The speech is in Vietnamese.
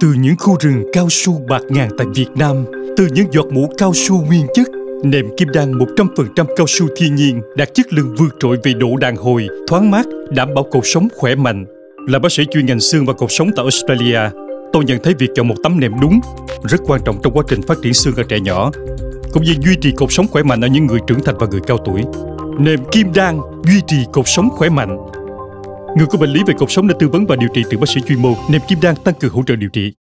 Từ những khu rừng cao su bạt ngàn tại Việt Nam, từ những giọt mủ cao su nguyên chất, nệm Kim Đan 100% cao su thiên nhiên đạt chất lượng vượt trội về độ đàn hồi, thoáng mát, đảm bảo cột sống khỏe mạnh. Là bác sĩ chuyên ngành xương và cột sống tại Australia, tôi nhận thấy việc chọn một tấm nệm đúng rất quan trọng trong quá trình phát triển xương ở trẻ nhỏ, cũng như duy trì cột sống khỏe mạnh ở những người trưởng thành và người cao tuổi. Nệm Kim Đan duy trì cột sống khỏe mạnh. Người có bệnh lý về cột sống nên tư vấn và điều trị từ bác sĩ chuyên môn. Nệm Kim Đan tăng cường hỗ trợ điều trị.